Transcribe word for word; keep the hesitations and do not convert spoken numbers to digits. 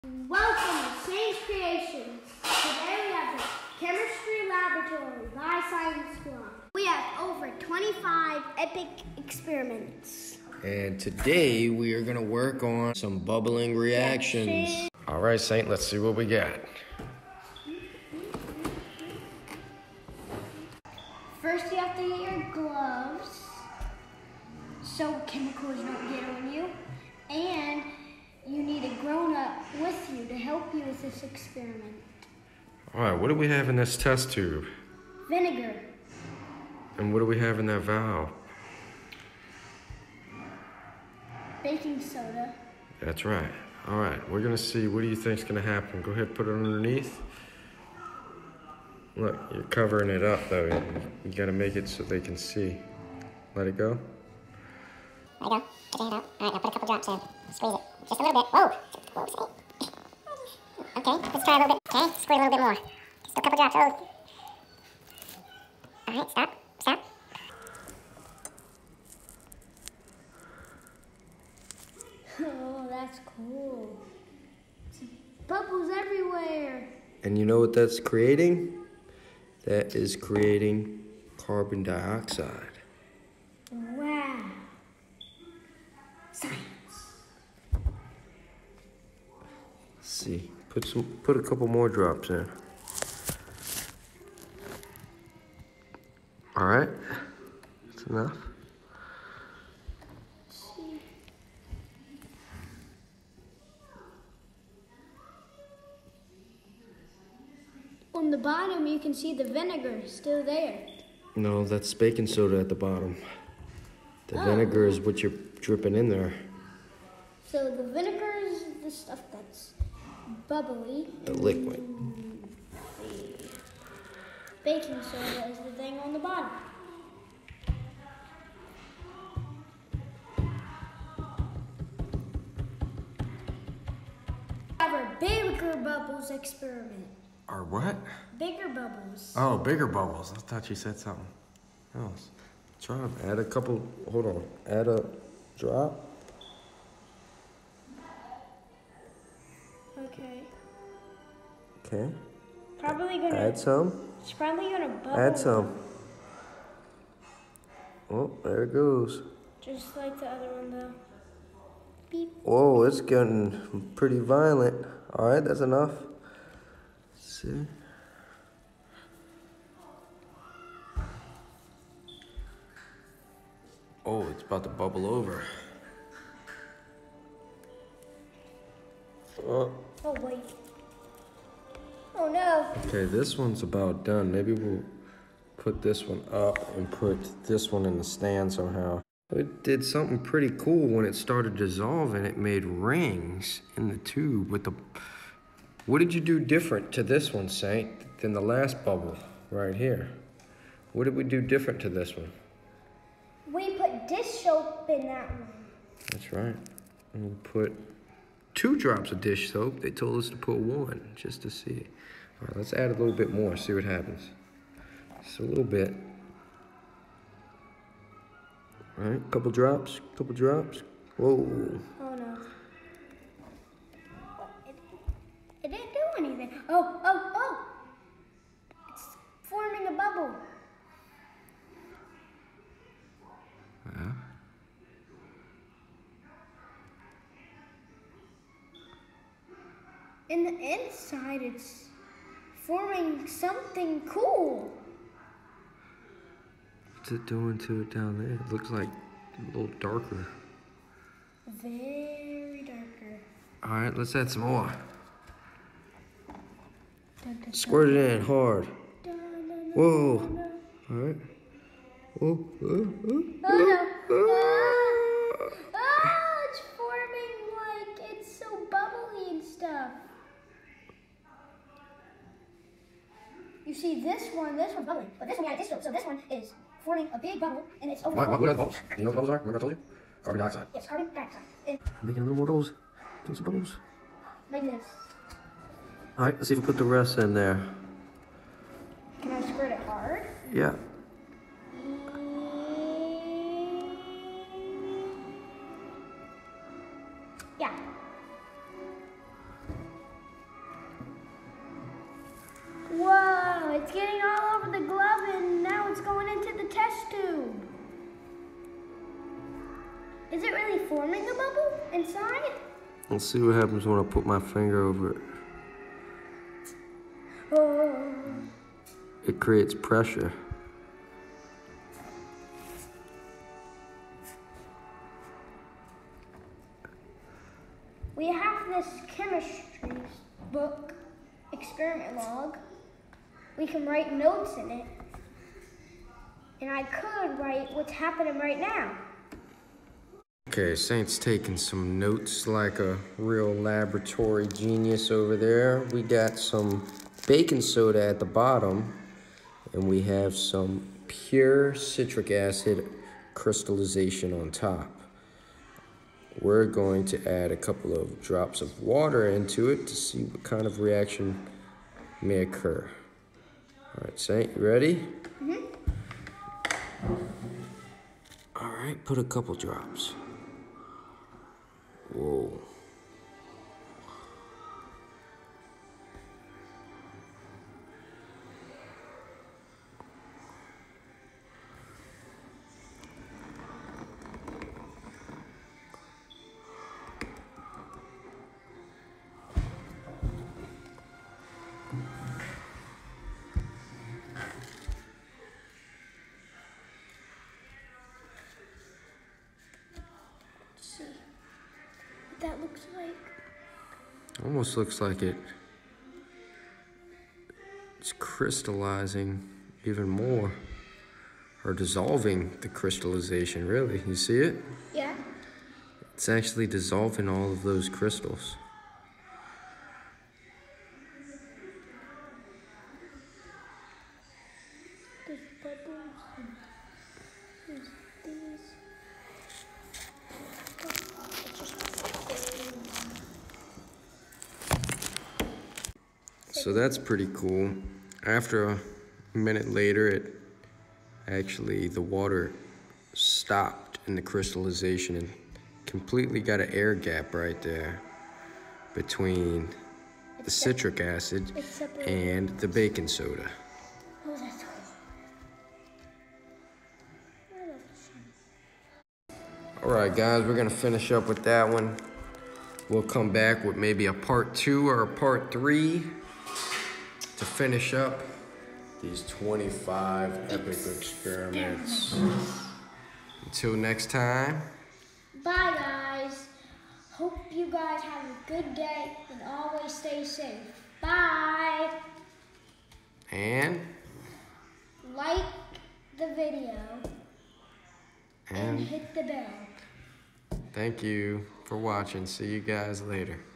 Welcome to Saints Creations. Today we have the Chemistry Laboratory by Science Squad. We have over twenty-five epic experiments. And today we are going to work on some bubbling reactions. All right, Saint, let's see what we got. First you have to get your gloves so chemicals don't get on you. And you need a grown-up with you to help you with this experiment. All right, what do we have in this test tube? Vinegar. And what do we have in that valve? Baking soda. That's right. All right, we're gonna see, what do you think's gonna happen? Go ahead, put it underneath. Look, you're covering it up though. You gotta make it so they can see. Let it go. There you go. Put your hand out. All right, now put a couple drops in. Squeeze it. Just a little bit. Whoa. Whoa, sorry. Okay, let's try a little bit. Okay, squeeze a little bit more. Just a couple drops. Oh. All right, stop. Stop. Oh, that's cool. Bubbles everywhere. And you know what that's creating? That is creating carbon dioxide. Wow. Science. Let's see. Put some put a couple more drops in. All right. That's enough. On the bottom, you can see the vinegar still there. No, that's baking soda at the bottom. The Oh. vinegar is what you're dripping in there. So the vinegar is the stuff that's bubbly. The liquid. The baking soda is the thing on the bottom. Have our bigger bubbles experiment. Or what? Bigger bubbles. Oh, bigger bubbles. I thought you said something else. Try them. Add a couple. Hold on. Add a drop. Okay. Okay. Probably gonna. Add some. It's probably gonna bubble. Add some. Oh, there it goes. Just like the other one, though. Beep. Whoa, it's getting pretty violent. All right, that's enough. See? Oh, it's about to bubble over. Oh. Oh wait. Oh no. Okay, this one's about done. Maybe we'll put this one up and put this one in the stand somehow. It did something pretty cool when it started dissolving. It made rings in the tube with the... What did you do different to this one, Saint, than the last bubble right here? What did we do different to this one? We put dish soap in that one. That's right. And we'll put two drops of dish soap. They told us to put one, just to see. All right, let's add a little bit more, see what happens. Just a little bit. All right, couple drops, couple drops. Whoa. Oh no. It, it didn't do anything. Oh, oh, oh! It's forming a bubble. Yeah. In the inside, it's forming something cool. What's it doing to it down there? It looks like a little darker. Very darker. All right, let's add some more. Dun, dun, Squirt it in hard. dun, dun, dun, Whoa. dun, dun. All right. Oh, oh, oh, Oh no. oh. Ah, ah, it's forming like it's so bubbly and stuff. You see this one, this one's bubbling, but this one got dish soap, so this one is forming a big bubble and it's over. What, what, what are the bubbles? You know what bubbles are? Remember I told you? Carbon dioxide. Yes, carbon dioxide. And Making a little more of those. Doing some bubbles. like this. All right, let's see if we put the rest in there. Can I squirt it hard? Yeah. Yeah. Is it really forming a bubble inside? Let's see what happens when I put my finger over it. Oh. It creates pressure. We have this chemistry book, experiment log. We can write notes in it. And I could write what's happening right now. Okay, Saint's taking some notes like a real laboratory genius over there. We got some baking soda at the bottom, and we have some pure citric acid crystallization on top. We're going to add a couple of drops of water into it to see what kind of reaction may occur. All right, Saint, you ready? Mm-hmm. All right, put a couple drops. Whoa. See what that looks like. Almost looks like it. It's crystallizing even more, or dissolving the crystallization, really. You see it? Yeah. It's actually dissolving all of those crystals. There's bubbles and there's these. So that's pretty cool. After a minute later, it actually, the water stopped in the crystallization and completely got an air gap right there between the citric acid and the baking soda. Oh, that's cool. All right, guys, we're gonna finish up with that one. We'll come back with maybe a part two or a part three to finish up these twenty-five epic experiments. Until next time. Bye, guys. Hope you guys have a good day and always stay safe. Bye. And Like the video and and hit the bell. thank you for watching. See you guys later.